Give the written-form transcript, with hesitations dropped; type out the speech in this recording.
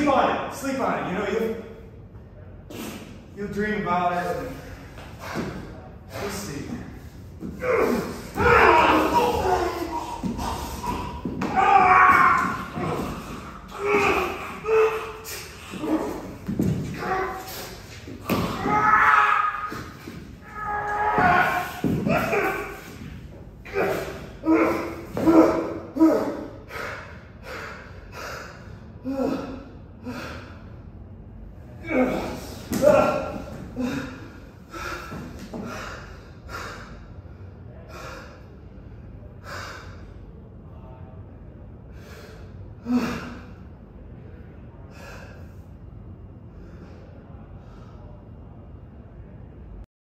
on it. Sleep on it. You know, you'll dream about it. And you'll see.